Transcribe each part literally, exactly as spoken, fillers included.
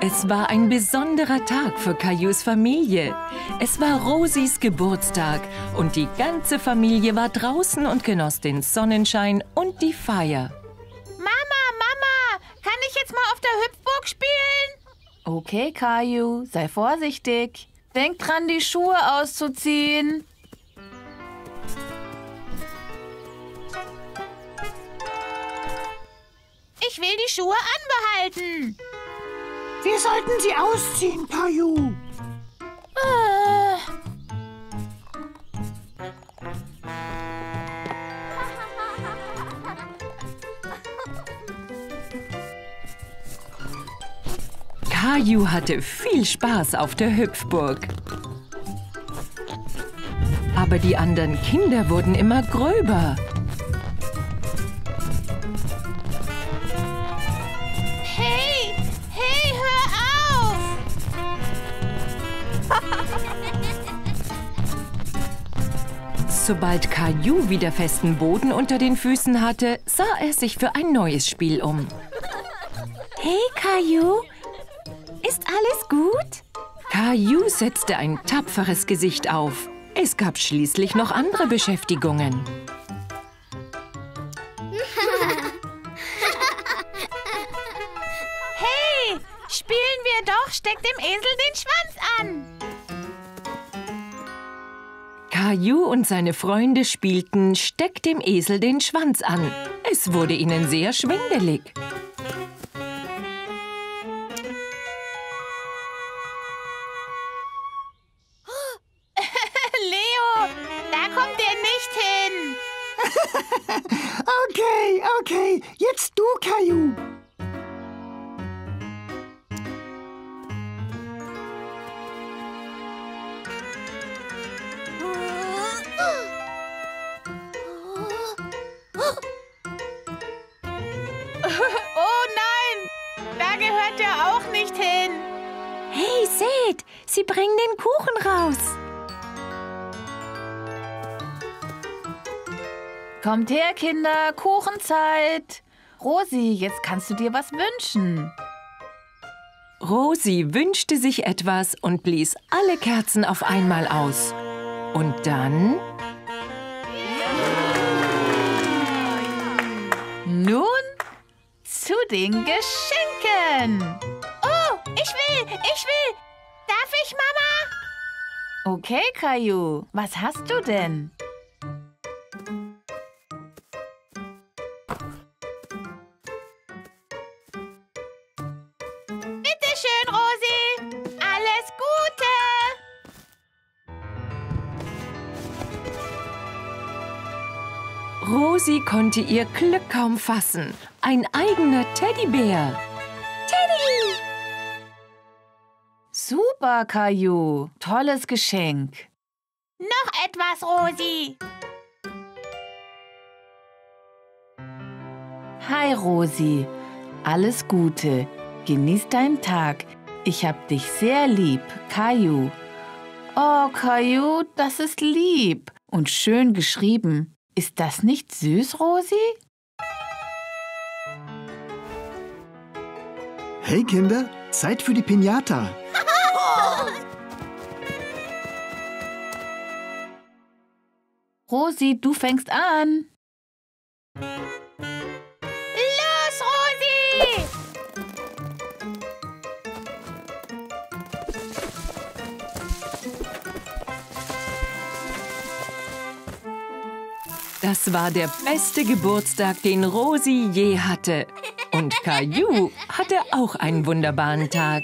Es war ein besonderer Tag für Cailloux Familie. Es war Rosies Geburtstag und die ganze Familie war draußen und genoss den Sonnenschein und die Feier. Mama, Mama, kann ich jetzt mal auf der Hüpfburg spielen? Okay, Caillou, sei vorsichtig. Denk dran, die Schuhe auszuziehen. Ich will die Schuhe anbehalten. Wir sollten sie ausziehen, Caillou. Äh. Caillou hatte viel Spaß auf der Hüpfburg. Aber die anderen Kinder wurden immer gröber. Hey, hey, hör auf! Sobald Caillou wieder festen Boden unter den Füßen hatte, sah er sich für ein neues Spiel um. Hey, Caillou, ist alles gut? Caillou setzte ein tapferes Gesicht auf. Es gab schließlich noch andere Beschäftigungen. Hey, spielen wir doch, steck dem Esel den Schwanz an. Caillou und seine Freunde spielten Steck dem Esel den Schwanz an. Es wurde ihnen sehr schwindelig. Leo, da kommt er nicht hin. Okay, okay, jetzt du, Caillou. Oh nein, da gehört er auch nicht hin. Hey, seht, sie bringen den Kuchen raus. Kommt her, Kinder, Kuchenzeit. Rosi, jetzt kannst du dir was wünschen. Rosi wünschte sich etwas und blies alle Kerzen auf einmal aus. Und dann... Nun zu den Geschenken. Oh, ich will, ich will. Darf ich, Mama? Okay, Caillou, was hast du denn? Bitte schön, Rosi. Alles Gute. Rosi konnte ihr Glück kaum fassen. Ein eigener Teddybär. Teddy. Super, Caillou. Tolles Geschenk. Noch etwas, Rosi. Hi, Rosi. Alles Gute. Genieß deinen Tag. Ich hab dich sehr lieb, Caillou. Oh, Caillou, das ist lieb. Und schön geschrieben. Ist das nicht süß, Rosi? Hey Kinder, Zeit für die Piñata. Rosi, du fängst an. Los, Rosi. Das war der beste Geburtstag, den Rosi je hatte. Und Caillou hatte auch einen wunderbaren Tag.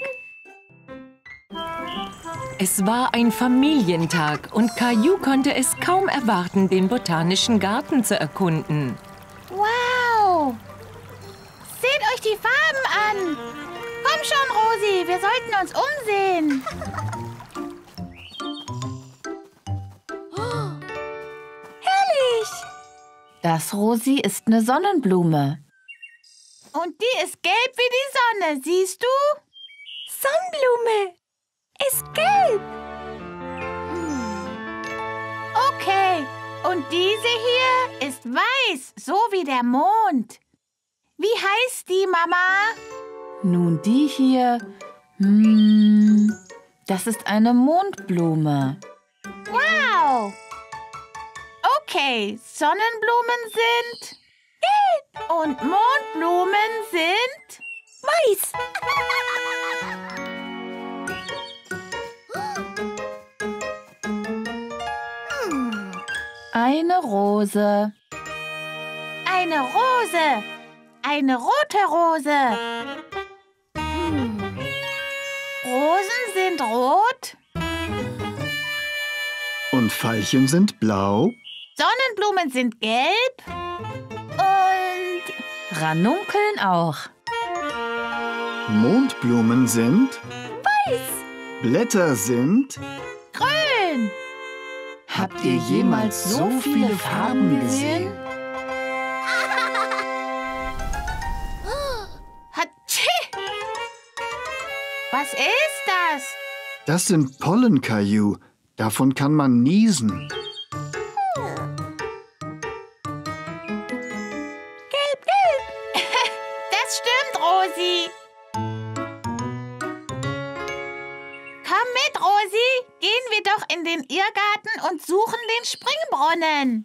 Es war ein Familientag und Caillou konnte es kaum erwarten, den botanischen Garten zu erkunden. Wow. Seht euch die Farben an. Komm schon, Rosi, wir sollten uns umsehen. Oh, herrlich. Das, Rosi, ist eine Sonnenblume. Und die ist gelb wie die Sonne, siehst du? Sonnenblume ist gelb. Hm. Okay, und diese hier ist weiß, so wie der Mond. Wie heißt die, Mama? Nun, die hier, Hm, das ist eine Mondblume. Wow! Okay, Sonnenblumen sind gelb und Mondblumen sind weiß. Eine Rose. Eine Rose. Eine rote Rose. Hm. Rosen sind rot. Und Veilchen sind blau. Sonnenblumen sind gelb. Und Ranunkeln auch. Mondblumen sind. weiß. Blätter sind. Grün. Habt ihr jemals so viele Farben gesehen? Hatschi! Was ist das? Das sind Pollen, Caillou. Davon kann man niesen. Gelb, gelb. Das stimmt, Rosi. Komm mit, Rosi. Gehen wir doch in den Irrgarten und suchen den Springbrunnen.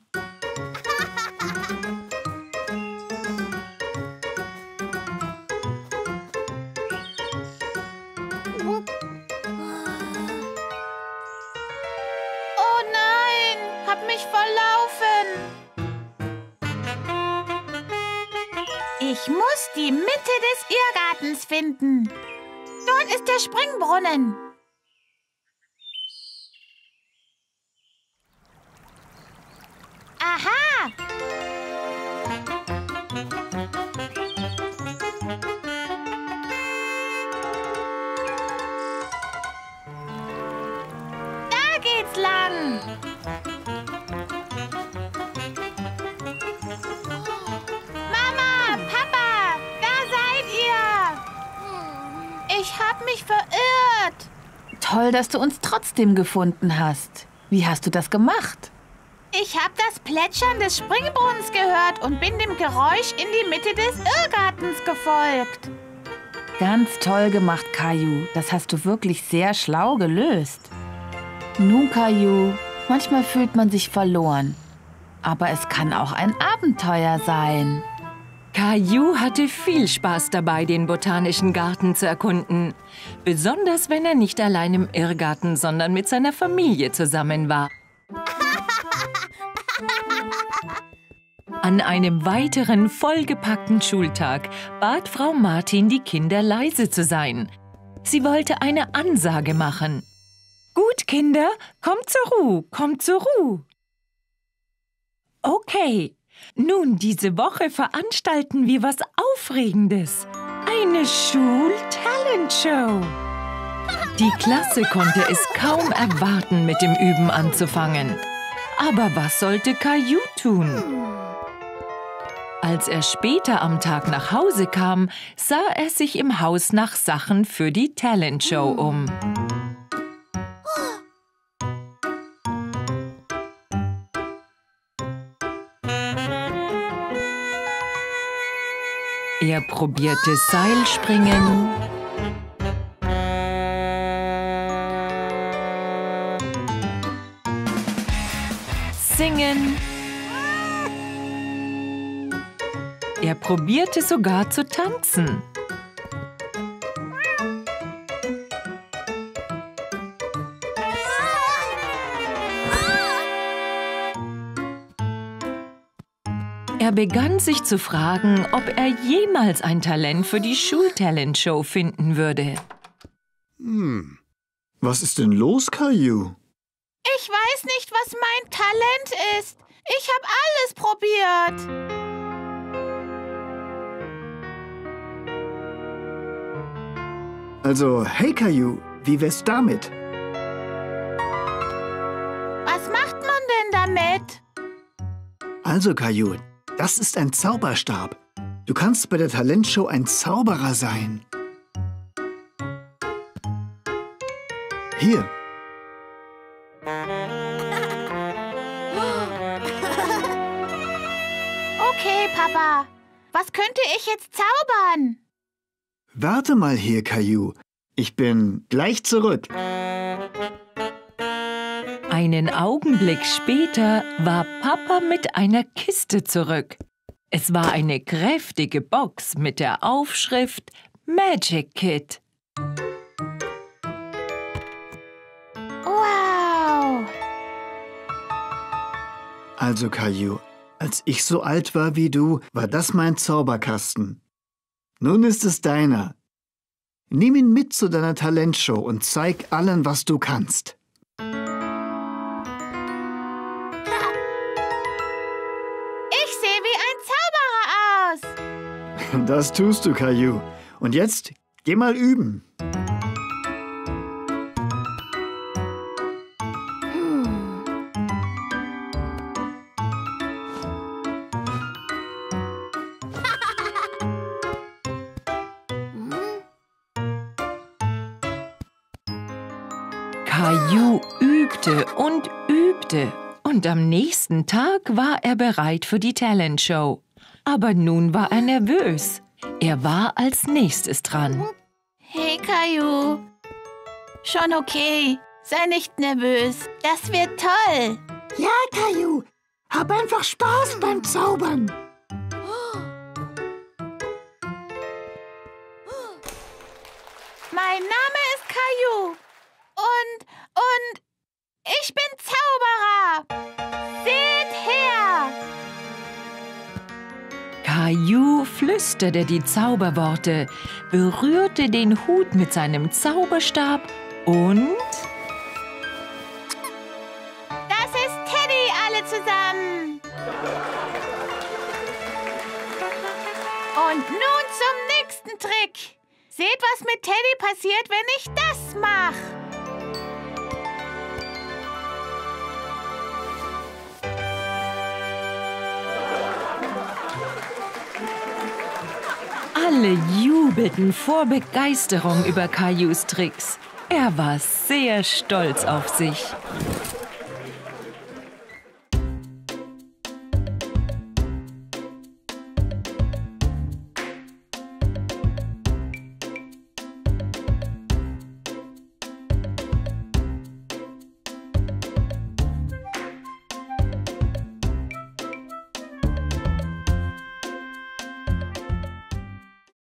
Oh nein, hab mich verlaufen. Ich muss die Mitte des Irrgartens finden. Dort ist der Springbrunnen. Aha! Da geht's lang. Mama, Papa, da seid ihr. Ich hab mich verirrt. Toll, dass du uns trotzdem gefunden hast. Wie hast du das gemacht? Ich hab das Plätschern des Springbrunnens gehört und bin dem Geräusch in die Mitte des Irrgartens gefolgt. Ganz toll gemacht, Caillou. Das hast du wirklich sehr schlau gelöst. Nun, Caillou, manchmal fühlt man sich verloren. Aber es kann auch ein Abenteuer sein. Caillou hatte viel Spaß dabei, den Botanischen Garten zu erkunden. Besonders, wenn er nicht allein im Irrgarten, sondern mit seiner Familie zusammen war. An einem weiteren vollgepackten Schultag bat Frau Martin die Kinder, leise zu sein. Sie wollte eine Ansage machen. Gut, Kinder, kommt zur Ruhe, kommt zur Ruhe. Okay, nun, diese Woche veranstalten wir was Aufregendes. Eine Schul-Talent-Show. Die Klasse konnte es kaum erwarten, mit dem Üben anzufangen. Aber was sollte Caillou tun? Als er später am Tag nach Hause kam, sah er sich im Haus nach Sachen für die Talentshow um. Er probierte Seilspringen, Singen. Er probierte sogar zu tanzen. Er begann sich zu fragen, ob er jemals ein Talent für die Schultalentshow finden würde. Hm. Was ist denn los, Caillou? Ich weiß nicht, was mein Talent ist. Ich habe alles probiert. Also, hey Caillou, wie wär's damit? Was macht man denn damit? Also, Caillou, das ist ein Zauberstab. Du kannst bei der Talentshow ein Zauberer sein. Hier. Okay, Papa. Was könnte ich jetzt zaubern? Warte mal hier, Caillou. Ich bin gleich zurück. Einen Augenblick später war Papa mit einer Kiste zurück. Es war eine kräftige Box mit der Aufschrift Magic Kit. Wow! Also, Caillou, als ich so alt war wie du, war das mein Zauberkasten. Nun ist es deiner. Nimm ihn mit zu deiner Talentshow und zeig allen, was du kannst. Ich sehe wie ein Zauberer aus. Das tust du, Caillou. Und jetzt, geh mal üben. Caillou übte und übte. Und am nächsten Tag war er bereit für die Talentshow. Aber nun war er nervös. Er war als nächstes dran. Hey, Caillou. Schon okay. Sei nicht nervös. Das wird toll. Ja, Caillou. Hab einfach Spaß beim Zaubern. Mein Name ist Caillou. Und, und ich bin Zauberer. Seht her. Caillou flüsterte die Zauberworte, berührte den Hut mit seinem Zauberstab und... Das ist Teddy, alle zusammen. Und nun zum nächsten Trick. Seht, was mit Teddy passiert, wenn ich das mache. Alle jubelten vor Begeisterung über Caillous Tricks. Er war sehr stolz auf sich.